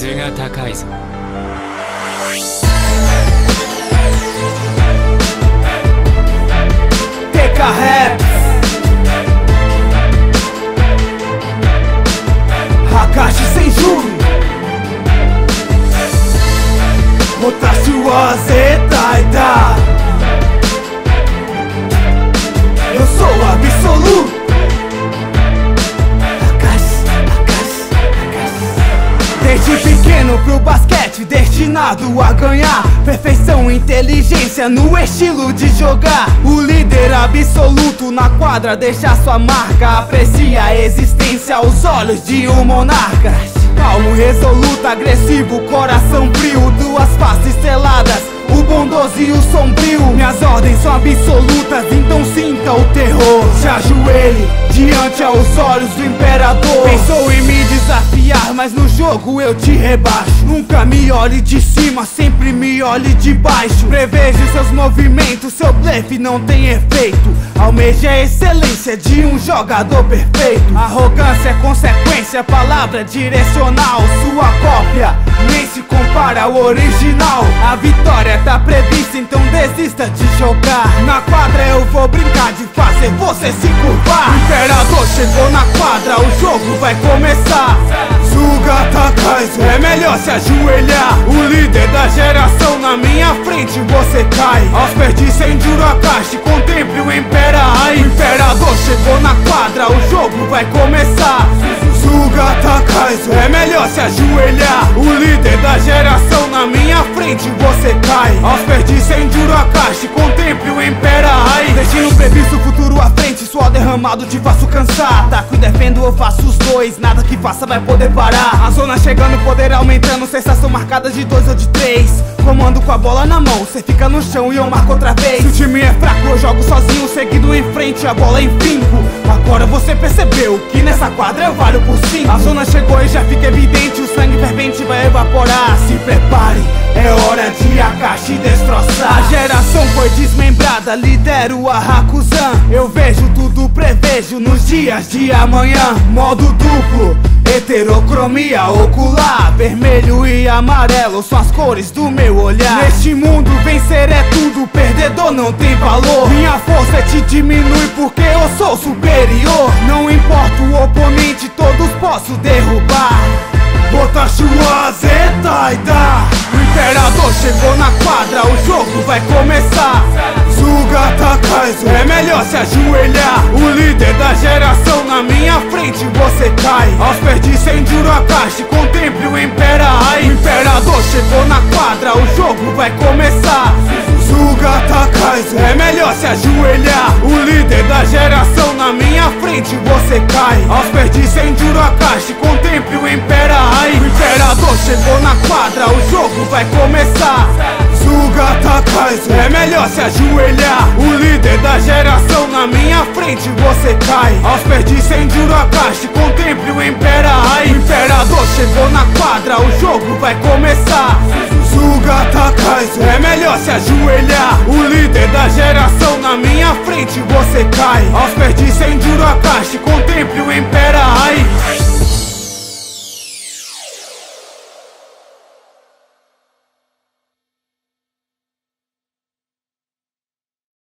質が高いぞ。 Teca Raps, Hakashi Senjuro, Watashi wa Zetai da. Eu sou absoluto. Desde pequeno pro basquete, destinado a ganhar perfeição, inteligência no estilo de jogar. O líder absoluto na quadra deixa sua marca. Aprecia a existência aos olhos de um monarca. Calmo, resoluto, agressivo, coração frio, duas faces seladas, o bondoso e o sombrio. Minhas ordens são absolutas, então sinta o terror. Se ajoelhe diante aos olhos do imperador. Pensou em me desafiar, mas no jogo eu te rebaixo. Nunca me olhe de cima, sempre me olhe de baixo. Preveja seus movimentos, seu blefe não tem efeito. Almeja a excelência de um jogador perfeito. Arrogância é consequência, palavra direcional. Sua cópia nem se compara ao original. A vitória tá prevista, então desista de jogar. Na quadra eu vou brincar de fazer você se curvar. O imperador chegou na quadra, o jogo vai começar. Sugata Kaizo, é melhor se ajoelhar. O líder da geração na minha frente você cai. Aos pés de Senjuro Hakashi, contemple o Imperai. O imperador chegou na quadra, o jogo vai começar. Sugata Kaizo, é melhor se ajoelhar. O líder da geração na minha frente você cai. Aos pés de Senjuro Hakashi, contemple o Imperai. Destino previsto, futuro à frente, suor derramado te faço cansar. Ataco e defendo, eu faço os dois, nada que faça vai poder parar. A zona chegando, poder aumentando, sensação marcada de 2 ou de 3. Comando com a bola na mão, cê fica no chão e eu marco outra vez. Se o time é fraco, eu jogo sozinho, seguido em frente, a bola em 5. Agora você percebeu que nessa quadra eu valho por 5. A zona chegou e já fica evidente, o sangue fervente vai evaporar. Se prepare, é hora de Hakashi destroçar. A geração foi desmembrada, lidero a Hakusan. Eu vejo tudo, prevejo nos dias de amanhã. Modo duplo, heterocromia ocular, vermelho e amarelo são as cores do meu olhar. Neste mundo vencer é tudo, perdedor não tem valor. Minha força te diminui porque eu sou superior. Não importa o oponente, todos posso derrubar. Watashi wa Zetai da. O imperador chegou na quadra, o jogo vai começar. Sugata Kaizo, é melhor se ajoelhar. O líder da geração na minha frente você cai. Aos pés de Senjuro Hakashi, contemple o Imperai. O imperador chegou na quadra, o jogo vai começar. Sugata Kaizo, é melhor se ajoelhar. O líder da geração na minha frente você cai. Aos pés de Senjuro Hakashi, contemple o Imperai. O imperador chegou na quadra, o jogo vai começar. Sugata Kaizo, é melhor se ajoelhar. O líder da geração na minha frente você cai. Aos pés de Senjuro Hakashi, contemple o Imperai. O imperador chegou na quadra, o jogo vai começar. Sugata Kaizo, é melhor se ajoelhar. O líder da geração na minha frente você cai. Aos pés de Senjuro Hakashi, contemple o Imperai.